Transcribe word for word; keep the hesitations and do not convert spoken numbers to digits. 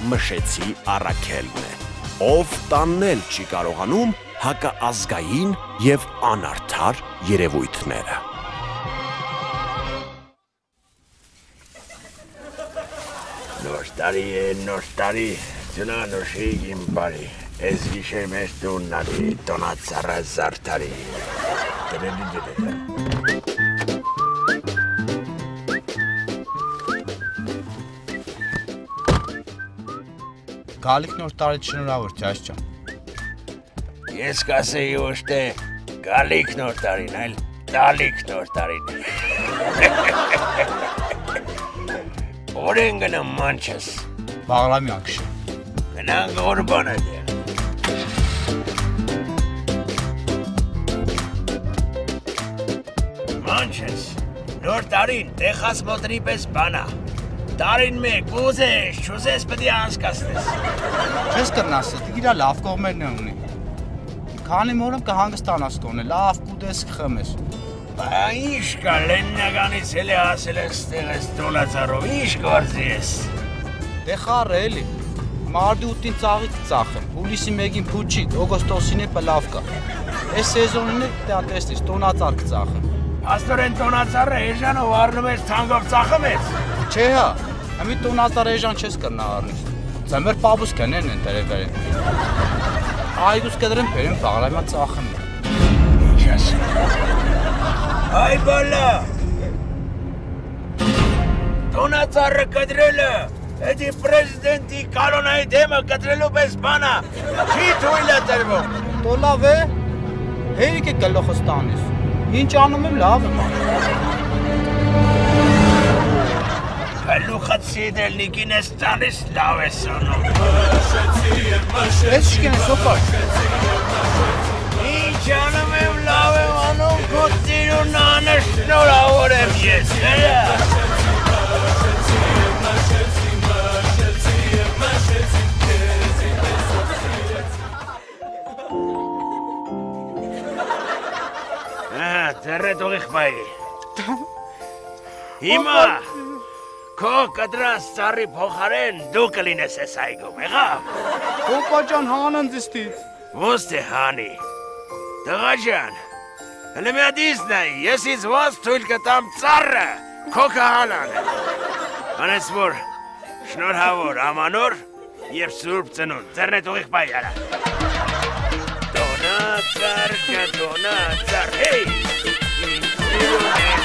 Մշեցի Առաքելն է, ով տանել չի կարողանում հակաազգային և անարդար երևույթները։ Նոր տարի է, նոր տարի, ծնանոշի իմ բարի, ես գիշեր մեր տունն ալի, տոնածառը զարդարի։ Գալիք նոր տարի շնորհավոր Ջաս ջան։ Ես կասեի ոչ թե գալիք նոր տարին, այլ տալիք նոր տարին։ Որեն գնամ մանչես։ Բաղրամյան քշի։ Գնանք Ղուրբանը դե։ Մանչես, նոր տարին տեխաս մոտրի պես բանա։ Տարին մեկ ուզես, չուզես պետք է անցկացնես։ Չես կրնաս, իրա լավ կողմերն ունի։ Քանի մորում կհանգստանաս կոնե, լավ կուտես կխմես։ Բա ինչ կա լեննականից էլ է ասել ես ստեղես տոնածառով, ինչ գործի ես։ Դե խառը էլի, մարդի ութին ծաղիկ ծախեմ, հուլիսի մեկին փուչիկ, օգոստոսին է պլավ կա։ Այս սեզոնին է դա տեսնես, տոնածառ կծախեմ։ Աստորեն տոնածառը էժանով առնում ես թանգով ծախում ես։ Չէ հա, ամի տոնածառ էժան չես կրնա առնիս։ Ձմեր պաբուս կներն են տերևերեն։ Այգուս կդրեմ բերեմ Բաղրամյան ծախեմ։ Ինչ ասեմ։ Այ բալա։ Տոնածառը կդրելը, էդի պրեզիդենտի կալոնայի դեմը կդրելու պես բանա, չի թույլ է տրվում։ Տո լավ է, հերիք է գլոխս տանիս, ինչ անում եմ լավ եմ անում։ Գլուխդ սիդելնիկին ես տանիս լավ ես անում։ Ես շկեն ես ոպար։ Ինչ անում եմ լավ եմ անում, քո տիրուն անը շնորհավոր եմ ես, հերա։ Ահա, դեռետ ուղիղ բայի։ Հիմա քո կդրած ծառի փոխարեն դու կլինես ես այգում, եղավ։ Ոպա ջան հանն դստից։ Ոնց թե հանի։ Տղա ջան, հələ մի հատ ինձ նայի, ես ինձ ոնց թույլ կտամ ծառը քո քահանան։ Անես որ շնորհավոր ամանոր և սուրբ ծնունդ, ձեռնետ ուղիղ բայ արա։ Տոնածառ կա տոնածառ, հեյ։